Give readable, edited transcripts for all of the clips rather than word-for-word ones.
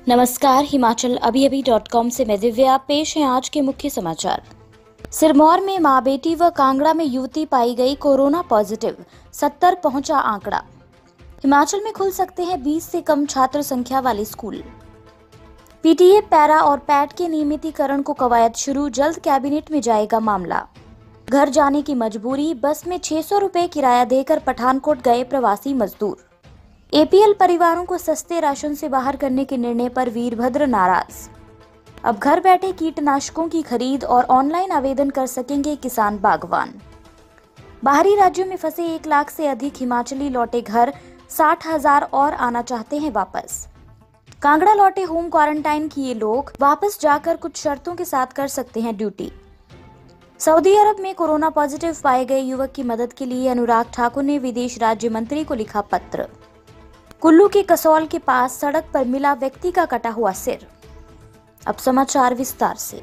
नमस्कार, हिमाचल अभी-अभी.com से मैं दिव्या। पेश है आज के मुख्य समाचार। सिरमौर में मां बेटी व कांगड़ा में युवती पाई गई कोरोना पॉजिटिव, 70 पहुंचा आंकड़ा। हिमाचल में खुल सकते हैं 20 से कम छात्र संख्या वाले स्कूल। पीटीए, पैरा और पैट के नियमितीकरण को कवायद शुरू, जल्द कैबिनेट में जाएगा मामला। घर जाने की मजबूरी, बस में 600 रुपए किराया देकर पठानकोट गए प्रवासी मजदूर। एपीएल परिवारों को सस्ते राशन से बाहर करने के निर्णय पर वीरभद्र नाराज। अब घर बैठे कीटनाशकों की खरीद और ऑनलाइन आवेदन कर सकेंगे किसान बागवान। बाहरी राज्यों में फंसे 1 लाख से अधिक हिमाचली लौटे घर, 60,000 और आना चाहते हैं वापस। कांगड़ा लौटे होम क्वारंटाइन किए लोग वापस जाकर कुछ शर्तों के साथ कर सकते हैं ड्यूटी। सऊदी अरब में कोरोना पॉजिटिव पाए गए युवक की मदद के लिए अनुराग ठाकुर ने विदेश राज्य मंत्री को लिखा पत्र। कुल्लू के कसौल के पास सड़क पर मिला व्यक्ति का कटा हुआ सिर। अब समाचार विस्तार से।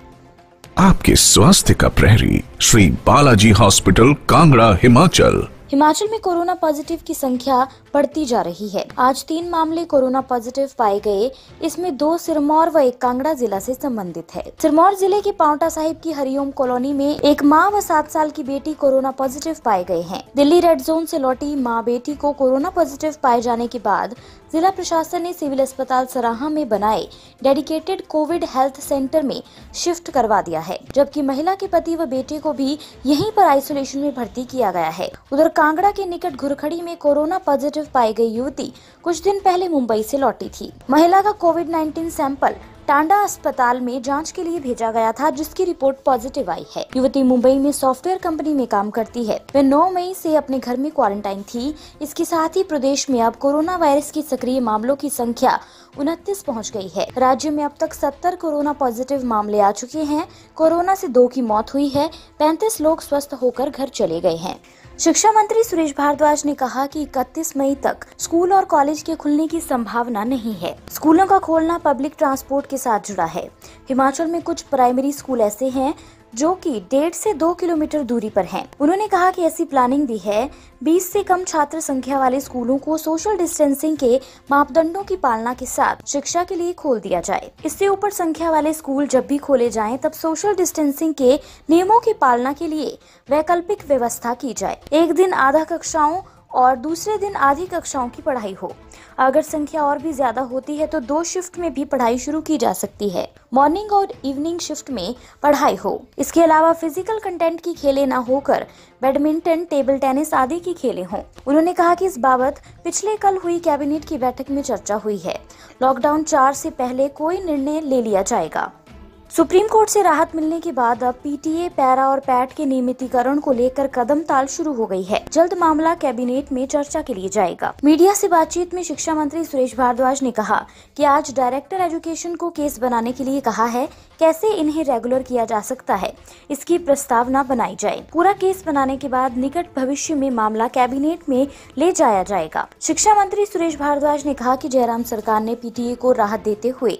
आपके स्वास्थ्य का प्रहरी श्री बालाजी हॉस्पिटल, कांगड़ा, हिमाचल। हिमाचल में कोरोना पॉजिटिव की संख्या बढ़ती जा रही है। आज 3 मामले कोरोना पॉजिटिव पाए गए। इसमें 2 सिरमौर व 1 कांगड़ा जिला से संबंधित है। सिरमौर जिले के पांवटा साहिब की हरिओम कॉलोनी में एक मां व 7 साल की बेटी कोरोना पॉजिटिव पाए गए हैं। दिल्ली रेड जोन से लौटी मां बेटी को कोरोना पॉजिटिव पाए जाने के बाद जिला प्रशासन ने सिविल अस्पताल सराहा में बनाए डेडिकेटेड कोविड हेल्थ सेंटर में शिफ्ट करवा दिया है, जबकि महिला के पति व बेटे को भी यहीं पर आइसोलेशन में भर्ती किया गया है। उधर कांगड़ा के निकट घुरखड़ी में कोरोना पॉजिटिव पाई गई युवती कुछ दिन पहले मुंबई से लौटी थी। महिला का कोविड-19 सैंपल टांडा अस्पताल में जांच के लिए भेजा गया था, जिसकी रिपोर्ट पॉजिटिव आई है। युवती मुंबई में सॉफ्टवेयर कंपनी में काम करती है। वह 9 मई से अपने घर में क्वारंटाइन थी। इसके साथ ही प्रदेश में अब कोरोना वायरस की सक्रिय मामलों की संख्या 29 पहुंच गई है। राज्य में अब तक 70 कोरोना पॉजिटिव मामले आ चुके हैं। कोरोना से 2 की मौत हुई है। 35 लोग स्वस्थ होकर घर चले गए हैं। शिक्षा मंत्री सुरेश भारद्वाज ने कहा कि 31 मई तक स्कूल और कॉलेज के खुलने की संभावना नहीं है। स्कूलों का खोलना पब्लिक ट्रांसपोर्ट के साथ जुड़ा है। हिमाचल में कुछ प्राइमरी स्कूल ऐसे हैं जो कि 1.5 से 2 किलोमीटर दूरी पर हैं। उन्होंने कहा कि ऐसी प्लानिंग भी है 20 से कम छात्र संख्या वाले स्कूलों को सोशल डिस्टेंसिंग के मापदंडों की पालना के साथ शिक्षा के लिए खोल दिया जाए। इससे ऊपर संख्या वाले स्कूल जब भी खोले जाएं, तब सोशल डिस्टेंसिंग के नियमों की पालना के लिए वैकल्पिक व्यवस्था की जाए। एक दिन आधा कक्षाओं और दूसरे दिन आधी कक्षाओं की पढ़ाई हो। अगर संख्या और भी ज्यादा होती है तो 2 शिफ्ट में भी पढ़ाई शुरू की जा सकती है। मॉर्निंग और इवनिंग शिफ्ट में पढ़ाई हो। इसके अलावा फिजिकल कंटेंट की खेलें न होकर बैडमिंटन, टेबल टेनिस आदि की खेलें हों। उन्होंने कहा कि इस बाबत पिछले कल हुई कैबिनेट की बैठक में चर्चा हुई है। लॉकडाउन 4 से पहले कोई निर्णय ले लिया जाएगा। सुप्रीम कोर्ट से राहत मिलने के बाद अब पीटीए, पैरा और पैट के नियमितीकरण को लेकर कदम ताल शुरू हो गई है। जल्द मामला कैबिनेट में चर्चा के लिए जाएगा। मीडिया से बातचीत में शिक्षा मंत्री सुरेश भारद्वाज ने कहा कि आज डायरेक्टर एजुकेशन को केस बनाने के लिए कहा है। कैसे इन्हें रेगुलर किया जा सकता है, इसकी प्रस्तावना बनाई जाए। पूरा केस बनाने के बाद निकट भविष्य में मामला कैबिनेट में ले जाया जाएगा। शिक्षा मंत्री सुरेश भारद्वाज ने कहा कि जयराम सरकार ने पीटीए को राहत देते हुए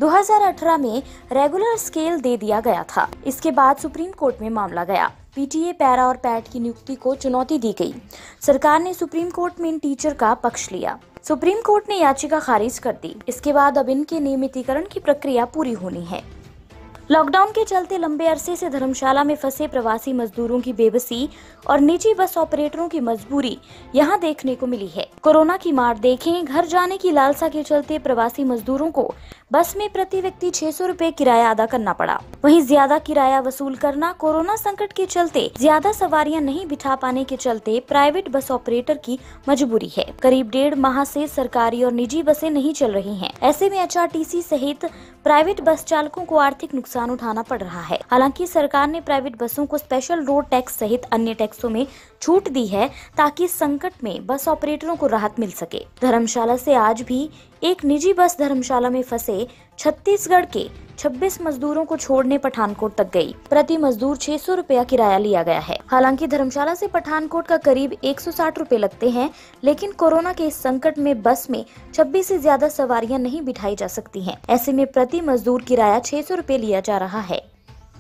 2018 में रेगुलर स्केल दे दिया गया था। इसके बाद सुप्रीम कोर्ट में मामला गया। पीटीए, पैरा और पैट की नियुक्ति को चुनौती दी गई। सरकार ने सुप्रीम कोर्ट में इन टीचर का पक्ष लिया। सुप्रीम कोर्ट ने याचिका खारिज कर दी। इसके बाद अब इनके नियमितीकरण की प्रक्रिया पूरी होनी है। लॉकडाउन के चलते लंबे अरसे से धर्मशाला में फंसे प्रवासी मजदूरों की बेबसी और निजी बस ऑपरेटरों की मजबूरी यहां देखने को मिली है। कोरोना की मार देखें, घर जाने की लालसा के चलते प्रवासी मजदूरों को बस में प्रति व्यक्ति 600 रुपए किराया अदा करना पड़ा। वहीं ज्यादा किराया वसूल करना कोरोना संकट के चलते ज्यादा सवारियां नहीं बिठा पाने के चलते प्राइवेट बस ऑपरेटर की मजबूरी है। करीब 1.5 माह से सरकारी और निजी बसें नहीं चल रही हैं। ऐसे में एचआरटीसी सहित प्राइवेट बस चालकों को आर्थिक नुकसान उठाना पड़ रहा है। हालांकि सरकार ने प्राइवेट बसों को स्पेशल रोड टैक्स सहित अन्य टैक्सों में छूट दी है, ताकि संकट में बस ऑपरेटरों को राहत मिल सके। धर्मशाला से आज भी एक निजी बस धर्मशाला में फंसे छत्तीसगढ़ के 26 मजदूरों को छोड़ने पठानकोट तक गई। प्रति मजदूर 600 रुपया किराया लिया गया है। हालांकि धर्मशाला से पठानकोट का करीब 160 रुपए लगते हैं, लेकिन कोरोना के इस संकट में बस में 26 से ज्यादा सवारियां नहीं बिठाई जा सकती हैं। ऐसे में प्रति मजदूर किराया 600 रुपए लिया जा रहा है।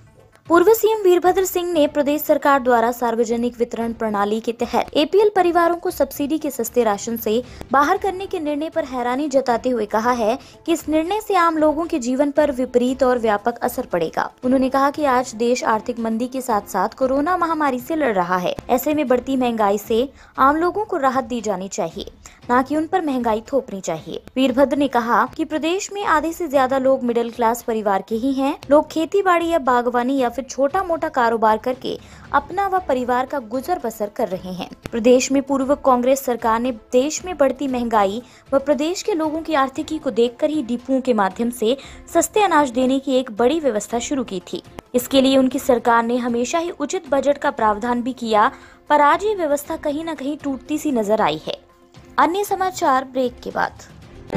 पूर्व सीएम वीरभद्र सिंह ने प्रदेश सरकार द्वारा सार्वजनिक वितरण प्रणाली के तहत एपीएल परिवारों को सब्सिडी के सस्ते राशन से बाहर करने के निर्णय पर हैरानी जताते हुए कहा है कि इस निर्णय से आम लोगों के जीवन पर विपरीत और व्यापक असर पड़ेगा। उन्होंने कहा कि आज देश आर्थिक मंदी के साथ साथ कोरोना महामारी से लड़ रहा है। ऐसे में बढ़ती महंगाई से आम लोगों को राहत दी जानी चाहिए, न कि उन पर महंगाई थोपनी चाहिए। वीरभद्र ने कहा कि प्रदेश में आधे से ज्यादा लोग मिडिल क्लास परिवार के ही हैं। लोग खेती बाड़ी या बागवानी या फिर छोटा मोटा कारोबार करके अपना व परिवार का गुजर बसर कर रहे हैं। प्रदेश में पूर्व कांग्रेस सरकार ने देश में बढ़ती महंगाई व प्रदेश के लोगों की आर्थिकी को देखकर ही डिपुओं के माध्यम से सस्ते अनाज देने की एक बड़ी व्यवस्था शुरू की थी। इसके लिए उनकी सरकार ने हमेशा ही उचित बजट का प्रावधान भी किया, पर आज ये व्यवस्था कहीं न कहीं टूटती सी नजर आई है। अन्य समाचार ब्रेक के बाद।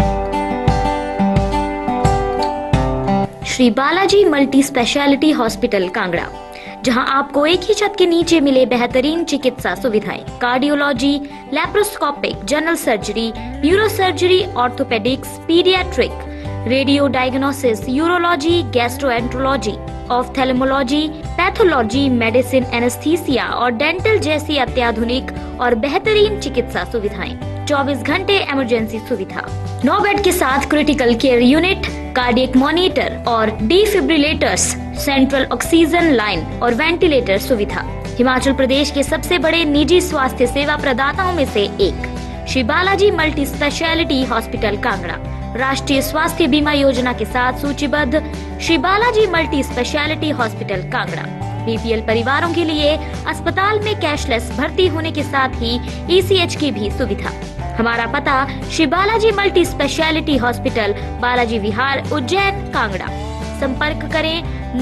Shri Balaji multi speciality hospital Kangra, जहां आपको एक ही छत के नीचे मिले बेहतरीन चिकित्सा सुविधाएं, cardiology, laparoscopic, general surgery, neuro surgery, orthopaedics, paediatric, radio diagnosis, urology, gastroenterology, ophthalmology, pathology, medicine, anaesthesia और डेंटल जैसी अत्याधुनिक और बेहतरीन चिकित्सा सुविधाएं, 24 घंटे इमरजेंसी सुविधा, 9 बेड के साथ critical care unit, cardiac monitor और डिफिब्रिलेटर्स, सेंट्रल ऑक्सीजन लाइन और वेंटिलेटर सुविधा। हिमाचल प्रदेश के सबसे बड़े निजी स्वास्थ्य सेवा प्रदाताओं में से एक Shri Balaji multi speciality hospital Kangra राष्ट्रीय स्वास्थ्य बीमा योजना के साथ सूचीबद्ध Shri Balaji multi speciality hospital Kangra BPL परिवारों के लिए अस्पताल में कैशलेस भर्ती होने के साथ ही ईसीएच की भी सुविधा। हमारा पता Shri Balaji multi speciality hospital, Balaji Vihar, Ujjain, Kangra. संपर्क करें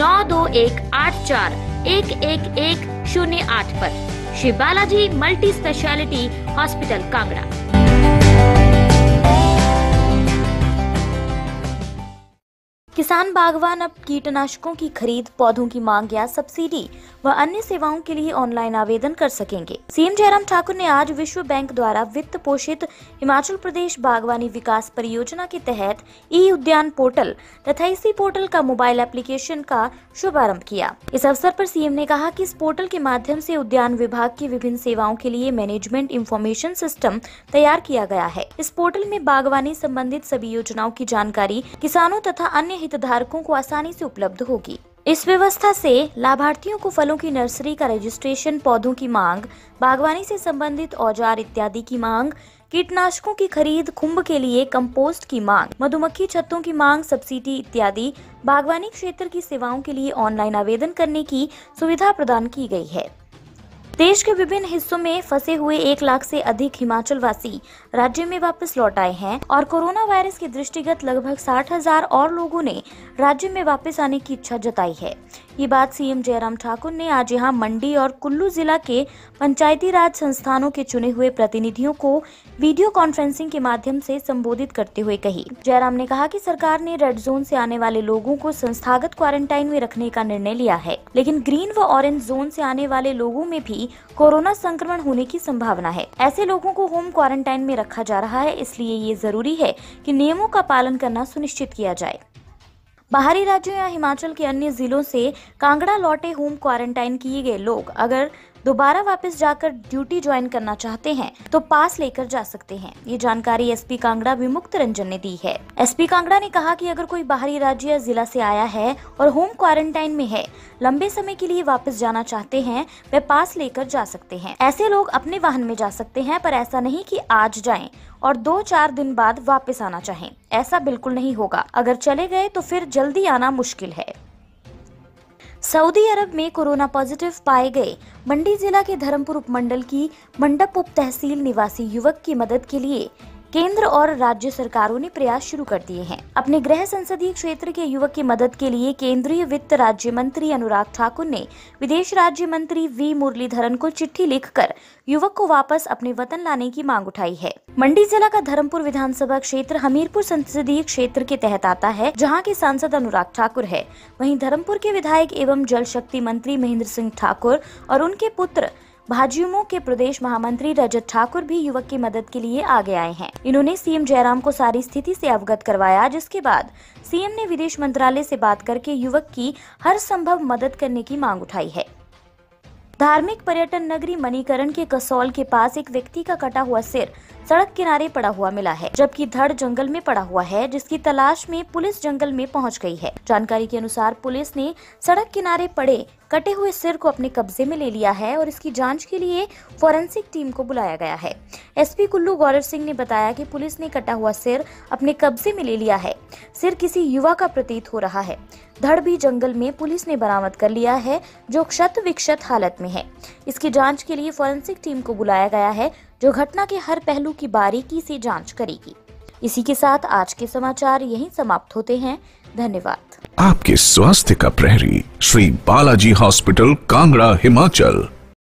9218411108 पर। Shri Balaji multi speciality hospital Kangra. किसान बागवान अब कीटनाशकों की खरीद, पौधों की मांग या सब्सिडी व अन्य सेवाओं के लिए ऑनलाइन आवेदन कर सकेंगे। सीएम जयराम ठाकुर ने आज विश्व बैंक द्वारा वित्त पोषित हिमाचल प्रदेश बागवानी विकास परियोजना के तहत ई उद्यान पोर्टल तथा इसी पोर्टल का मोबाइल एप्लीकेशन का शुभारंभ किया। इस अवसर पर सीएम ने कहा कि इस पोर्टल के माध्यम से उद्यान विभाग की विभिन्न सेवाओं के लिए मैनेजमेंट इंफॉर्मेशन सिस्टम तैयार किया गया है। इस पोर्टल में बागवानी संबंधित सभी योजनाओं की जानकारी किसानों तथा अन्य हितधारकों को आसानी से उपलब्ध होगी। इस व्यवस्था से लाभार्थियों को फलों की नर्सरी का रजिस्ट्रेशन, पौधों की मांग, बागवानी से संबंधित औजार इत्यादि की मांग, कीटनाशकों की खरीद, खुम्ब के लिए कंपोस्ट की मांग, मधुमक्खी छत्तों की मांग, सब्सिडी इत्यादि बागवानी क्षेत्र की सेवाओं के लिए ऑनलाइन आवेदन करने की सुविधा प्रदान की गई है। देश के विभिन्न हिस्सों में फंसे हुए 1 लाख से अधिक हिमाचल वासी राज्य में वापस लौट आए हैं और कोरोना वायरस के दृष्टिगत लगभग 60,000 और लोगों ने राज्य में वापस आने की इच्छा जताई है। ये बात सीएम जयराम ठाकुर ने आज यहां मंडी और कुल्लू जिला के पंचायती राज संस्थानों के चुने हुए प्रतिनिधियों को वीडियो कॉन्फ्रेंसिंग के माध्यम से संबोधित करते हुए कही। जयराम ने कहा कि सरकार ने रेड जोन से आने वाले लोगों को संस्थागत क्वारंटाइन में रखने का निर्णय लिया है, लेकिन ग्रीन व ऑरेंज जोन से आने वाले लोगों में भी कोरोना संक्रमण होने की संभावना है। ऐसे लोगों को होम क्वारंटाइन में रखा जा रहा है, इसलिए ये जरूरी है कि नियमों का पालन करना सुनिश्चित किया जाए। बाहरी राज्यों या हिमाचल के अन्य जिलों से कांगड़ा लौटे होम क्वारंटाइन किए गए लोग अगर दोबारा वापस जाकर ड्यूटी ज्वाइन करना चाहते हैं तो पास लेकर जा सकते हैं। ये जानकारी एसपी कांगड़ा विमुक्त रंजन ने दी है। एसपी कांगड़ा ने कहा कि अगर कोई बाहरी राज्य या जिला से आया है और होम क्वारंटाइन में है, लंबे समय के लिए वापस जाना चाहते हैं, वे पास लेकर जा सकते हैं। ऐसे लोग अपने वाहन में जा सकते हैं, पर ऐसा नहीं कि आज जाएं और 2-4 दिन बाद वापस आना चाहें। ऐसा बिल्कुल नहीं होगा। अगर चले गए तो फिर जल्दी आना मुश्किल है। सऊदी अरब में कोरोना पॉजिटिव पाए गए मंडी जिला के धर्मपुर उपमंडल की मंडप उप तहसील निवासी युवक की मदद के लिए केंद्र और राज्य सरकारों ने प्रयास शुरू कर दिए हैं। अपने गृह संसदीय क्षेत्र के युवक की मदद के लिए केंद्रीय वित्त राज्य मंत्री अनुराग ठाकुर ने विदेश राज्य मंत्री वी मुरलीधरन को चिट्ठी लिखकर युवक को वापस अपने वतन लाने की मांग उठाई है। मंडी जिला का धर्मपुर विधानसभा क्षेत्र हमीरपुर संसदीय क्षेत्र के तहत आता है, जहां के सांसद अनुराग ठाकुर है। वहीं धर्मपुर के विधायक एवं जल शक्ति मंत्री महेंद्र सिंह ठाकुर और उनके पुत्र भाजयुमो के प्रदेश महामंत्री रजत ठाकुर भी युवक की मदद के लिए आगे आए हैं। इन्होंने सीएम जयराम को सारी स्थिति से अवगत करवाया, जिसके बाद सीएम ने विदेश मंत्रालय से बात करके युवक की हर संभव मदद करने की मांग उठाई है। धार्मिक पर्यटन नगरी मणिकरण के कसौल के पास एक व्यक्ति का कटा हुआ सिर सड़क किनारे पड़ा हुआ मिला है, जबकि धड़ जंगल में पड़ा हुआ है, जिसकी तलाश में पुलिस जंगल में पहुंच गई है। जानकारी के अनुसार पुलिस ने सड़क किनारे पड़े कटे हुए सिर को अपने कब्जे में ले लिया है और इसकी जांच के लिए फॉरेंसिक टीम को बुलाया गया है। एसपी कुल्लू गौरव सिंह ने बताया कि पुलिस ने कटा हुआ सिर अपने कब्जे में ले लिया है। सिर किसी युवा का प्रतीत हो रहा है। धड़ भी जंगल में पुलिस ने बरामद कर लिया है, जो क्षत विक्षत हालत में है। इसकी जांच के लिए फॉरेंसिक टीम को बुलाया गया है, जो घटना के हर पहलू की बारीकी से जांच करेगी। इसी के साथ आज के समाचार यहीं समाप्त होते हैं। धन्यवाद। आपके स्वास्थ्य का प्रहरी श्री बालाजी हॉस्पिटल, कांगड़ा, हिमाचल।